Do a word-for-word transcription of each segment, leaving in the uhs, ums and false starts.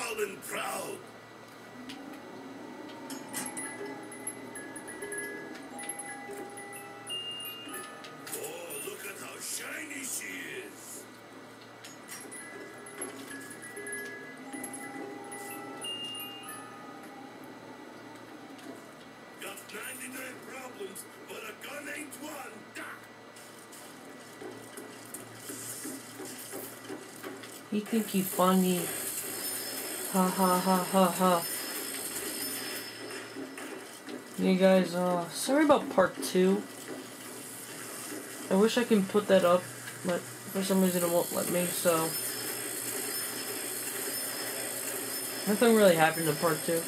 tall and proud. Oh, look at how shiny she is. Got ninety-nine problems, but a gun ain't one. You think you funny? Ha ha ha ha ha. You guys, uh, sorry about part two. I wish I can put that up, but for some reason it won't let me, so. Nothing really happened in part two.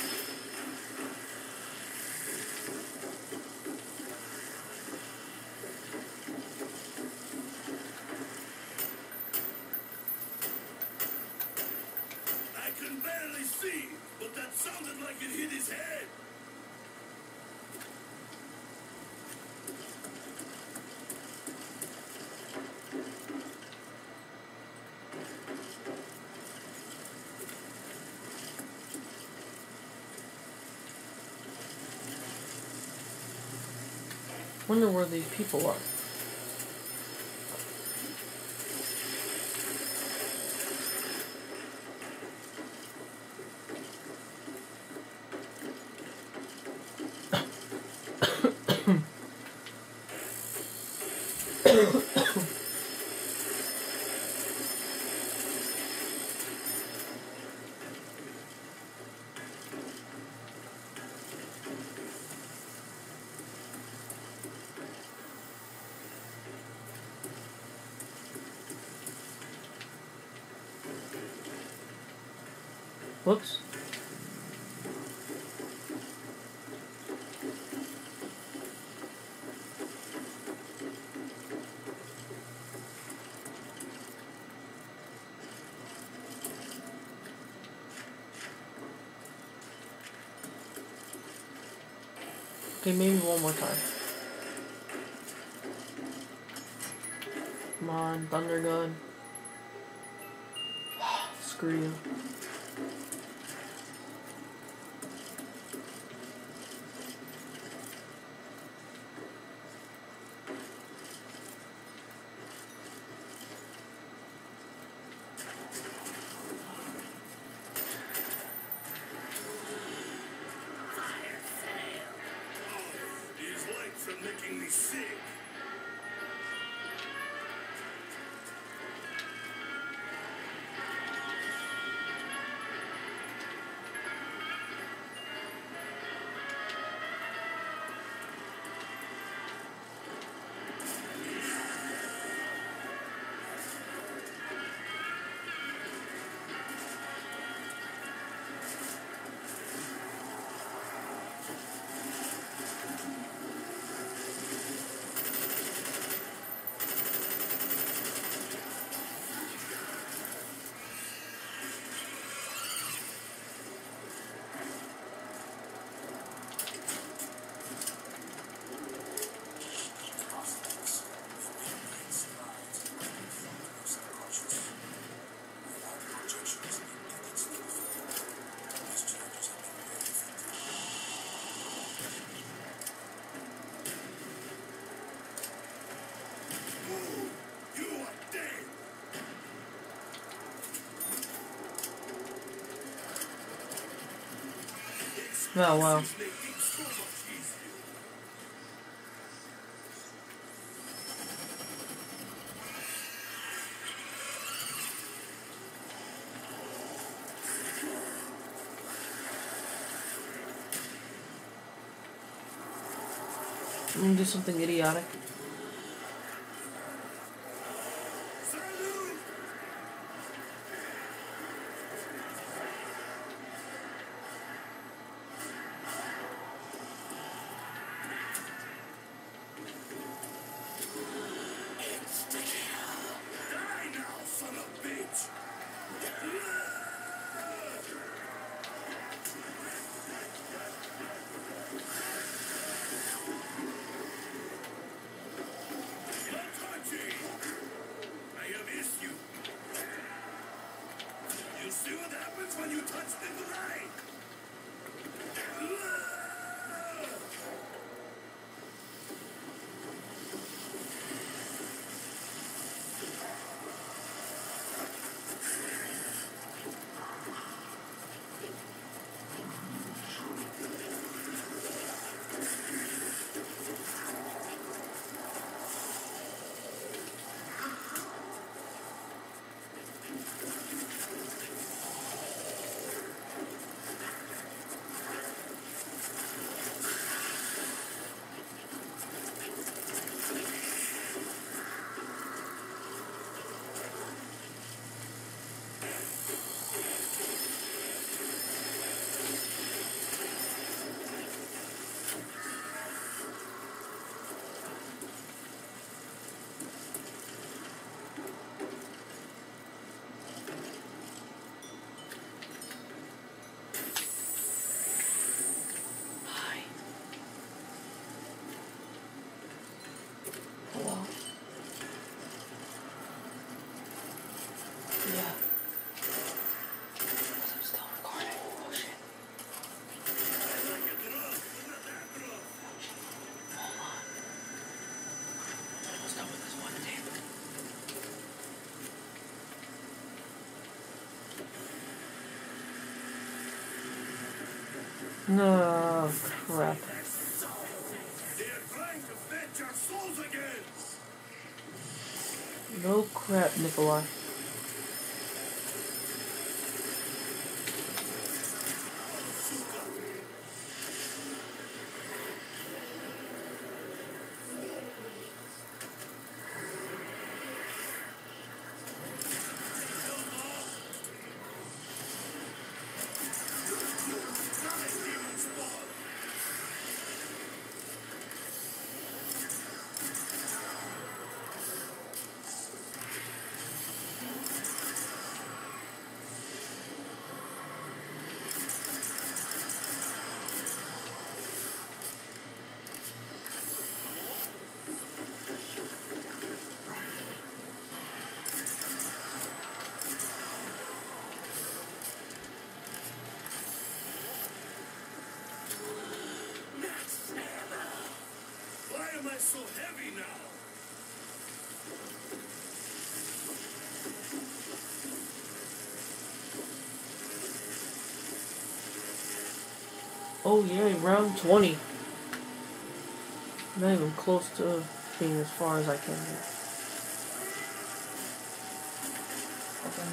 I can barely see, but that sounded like it hit his head. Wonder where these people are. Whoops. Okay, maybe one more time. Come on, Thunder Gun. Screw you. These lights are making me sick. Oh, wow. I'm gonna do something idiotic. No, crap. They are trying to fetch our souls again. No crap, Nikolai. Why am I so heavy now? Oh yeah, round twenty. Not even close to being as far as I can get. Okay.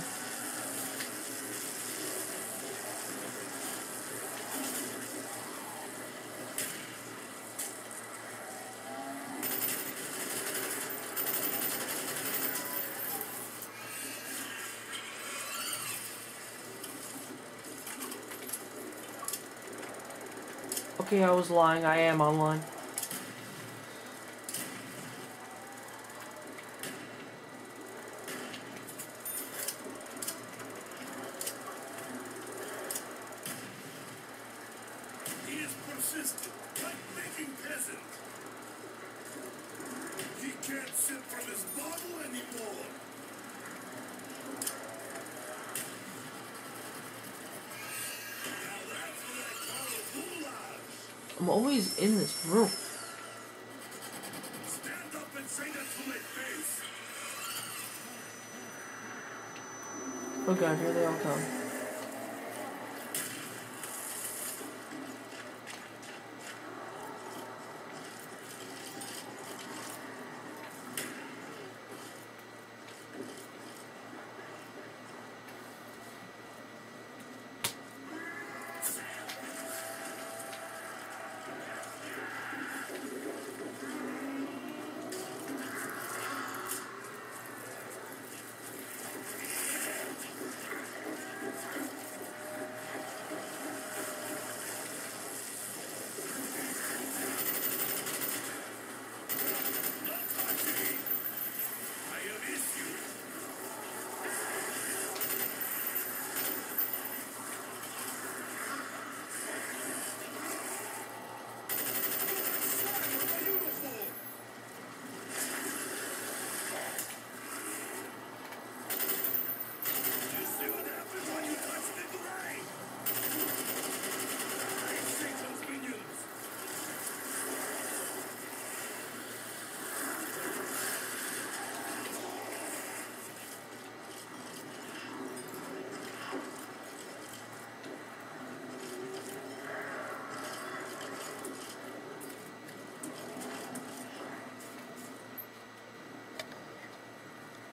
Okay, I was lying. I am online. He is persistent, like making peasant. He can't sip from his bottle anymore. Now that's what I call a goulash. I'm always in this room. Stand up and say that to my face. Oh god, here they all come.